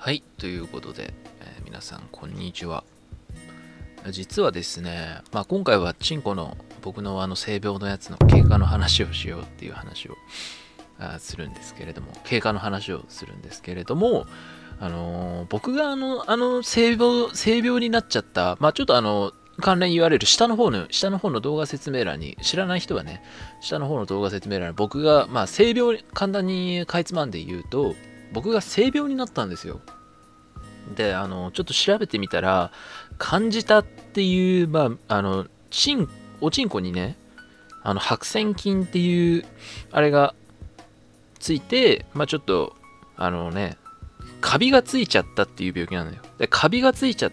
はい、ということで、皆さんこんにちは。実はですね、今回はチンコの僕の性病のやつの経過の話をしようっていう話をするんですけれども、経過の話をするんですけれども、僕が性病になっちゃった、ちょっと関連言われる下の方の動画説明欄に、知らない人はね、下の方の動画説明欄に僕が、性病、簡単にかいつまんで言うと、僕が性病になったんですよ。で、ちょっと調べてみたら、感じたっていう、おちんこにね、白癬菌っていう、あれがついて、ちょっと、カビがついちゃったっていう病気なのよ。で、カビがついちゃって、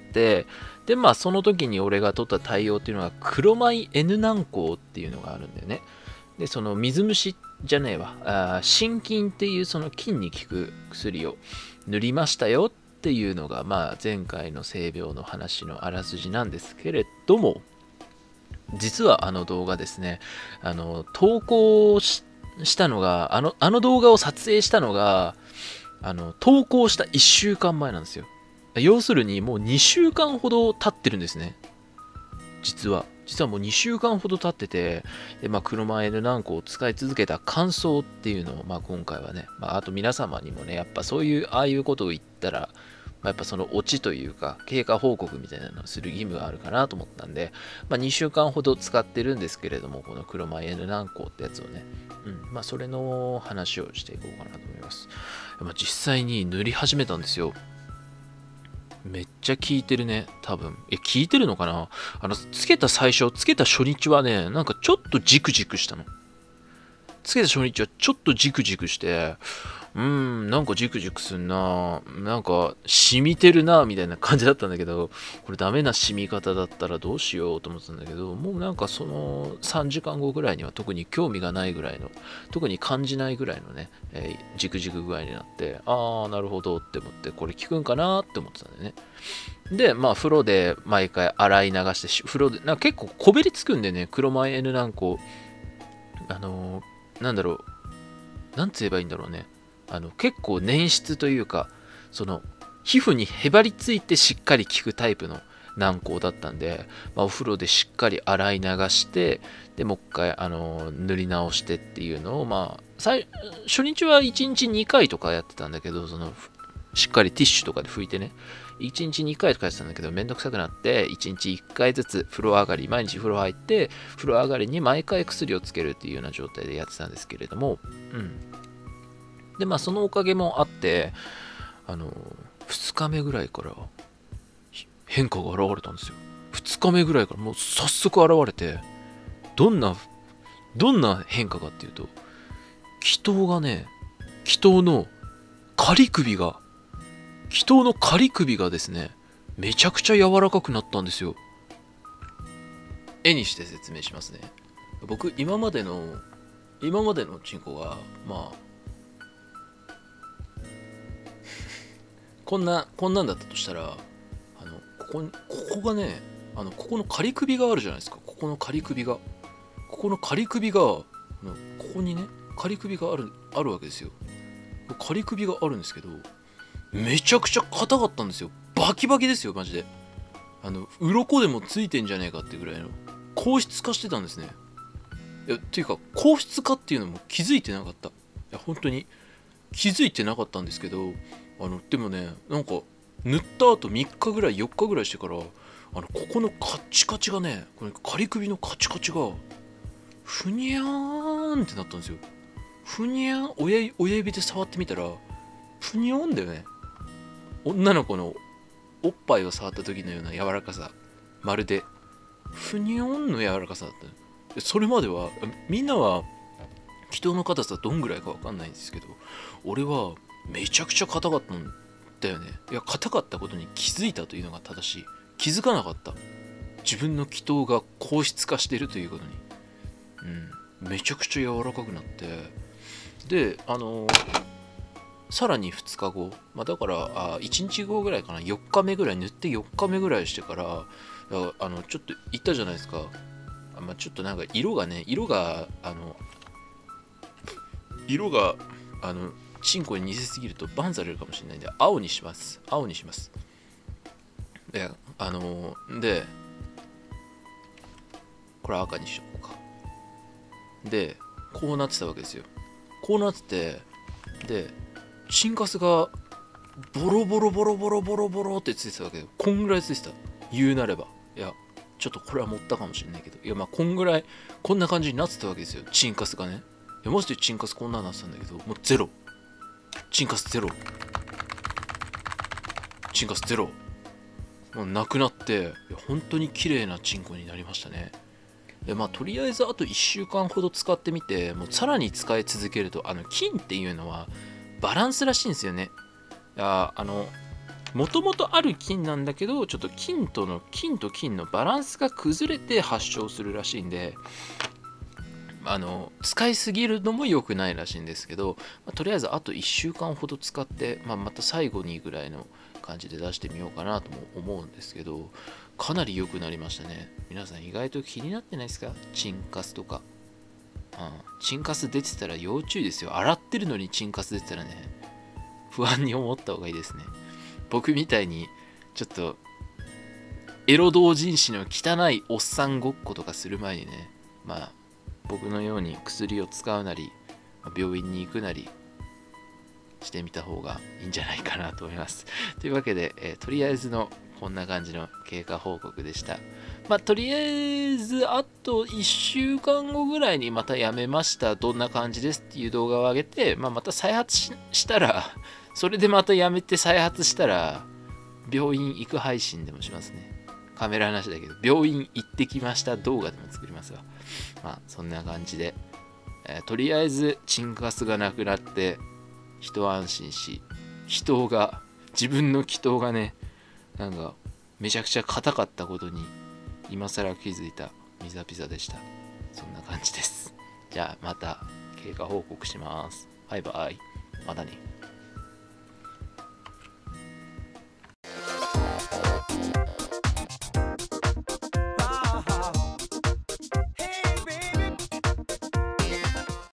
で、その時に俺が取った対応っていうのが、黒米 N 軟膏っていうのがあるんだよね。で、その水虫じゃねえわ、心筋っていうその菌に効く薬を塗りましたよっていうのが、前回の性病の話のあらすじなんですけれども、実はあの動画ですね、投稿したのが、あの動画を撮影したのが、投稿した1週間前なんですよ。要するにもう2週間ほど経ってるんですね。実はもう2週間ほど経ってて、で黒米 N 軟膏を使い続けた感想っていうのを、今回はね、あと皆様にもね、やっぱそういう、ああいうことを言ったら、やっぱそのオチというか、経過報告みたいなのをする義務があるかなと思ったんで、2週間ほど使ってるんですけれども、この黒米 N 軟膏ってやつをね、それの話をしていこうかなと思います。実際に塗り始めたんですよ。めっちゃ効いてるね、多分。効いてるのかな。つけた初日はね、なんかちょっとジクジクしたの。つけた初日はちょっとジクジクして、なんかジクジクすんな、なんか染みてるな、みたいな感じだったんだけど、これダメな染み方だったらどうしようと思ってたんだけど、もうなんかその3時間後ぐらいには特に興味がないぐらいの、特に感じないぐらいのね、ジクジク具合になって、なるほどって思って、これ効くんかなって思ってたんだよね。で、風呂で毎回洗い流して、風呂で、なんか結構こびりつくんでね、黒米 N 軟膏、なんだろう、なんつ言えばいいんだろうね。結構粘質というか、その、皮膚にへばりついてしっかり効くタイプの軟膏だったんで、お風呂でしっかり洗い流して、で、もう一回、塗り直してっていうのを、初日は1日2回とかやってたんだけど、しっかりティッシュとかで拭いてね、1日2回とかやってたんだけど、めんどくさくなって、1日1回ずつ風呂上がり、毎日風呂入って、風呂上がりに毎回薬をつけるっていうような状態でやってたんですけれども、で、そのおかげもあって、2日目ぐらいから変化が現れたんですよ。2日目ぐらいからもう早速現れて、どんな変化かっていうと、祈祷がね、祈祷の仮首が、祈祷の仮首がですね、めちゃくちゃ柔らかくなったんですよ。絵にして説明しますね。僕、今までのチンコが、こんなんだったとしたら、ここがね、ここの仮首があるじゃないですか。ここの仮首が、ここにね、仮首があるわけですよ。仮首があるんですけど、めちゃくちゃ硬かったんですよ。バキバキですよ、マジで。鱗でもついてんじゃねえかってぐらいの硬質化してたんですね。いや、っていうか、硬質化っていうのも気づいてなかった。いや、本当に気づいてなかったんですけど、でもね、なんか、塗った後3日ぐらい、4日ぐらいしてから、ここのカッチカチがね、これ仮首のカチカチが、ふにゃーんってなったんですよ。ふにゃーん、親指で触ってみたら、ふにゃーんだよね。女の子のおっぱいを触った時のような柔らかさ、まるでふにょんの柔らかさだった。それまではみんなは人の硬さどんぐらいか分かんないんですけど、俺はめちゃくちゃ硬かったんだよね。いや、硬かったことに気づいたというのが正しい。気づかなかった、自分の気筒が硬質化してるということに。めちゃくちゃ柔らかくなって、でさらに2日後、だから1日後ぐらいかな、4日目ぐらい塗って4日目ぐらいしてから、ちょっと言ったじゃないですか。ちょっとなんか色がチンコに似せすぎるとバンされるかもしれないんで、青にします。青にします。で、で、これ赤にしようか。で、こうなってたわけですよ。こうなってて、で、チンカスがボロボロボロボロボロボロってついてたわけよ。こんぐらいついてた。言うなれば。いや、ちょっとこれは持ったかもしれないけど。いや、まあ、こんぐらい、こんな感じになってたわけですよ。チンカスがね。いや、マジでチンカスこんなになってたんだけど、もうゼロ。チンカスゼロ。チンカスゼロ。もうなくなって、いや本当に綺麗なチンコになりましたね。で、まあ、とりあえずあと1週間ほど使ってみて、もうさらに使い続けると、金っていうのはバランスらしいんですよね。もともとある菌なんだけど、ちょっと菌と菌のバランスが崩れて発症するらしいんで、使いすぎるのも良くないらしいんですけど、とりあえずあと1週間ほど使って、また最後にぐらいの感じで出してみようかなとも思うんですけど、かなり良くなりましたね。皆さん意外と気になってないですか？チンカスとか。チンカス出てたら要注意ですよ。洗ってるのにチンカス出てたらね、不安に思った方がいいですね。僕みたいにちょっとエロ同人誌の汚いおっさんごっことかする前にね、僕のように薬を使うなり病院に行くなりしてみた方がいいんじゃないかなと思います。というわけで、とりあえずのこんな感じの経過報告でした。とりあえずあと1週間後ぐらいにまたやめました、どんな感じですっていう動画を上げて、また再発したら、それでまたやめて再発したら病院行く配信でもしますね。カメラなしだけど病院行ってきました動画でも作りますわ。そんな感じで、とりあえずチンカスがなくなって一安心し、自分の祈祷がね、なんかめちゃくちゃ硬かったことに今更気づいたミザピザでした。そんな感じです。じゃあまた経過報告します。バイバイ。またね。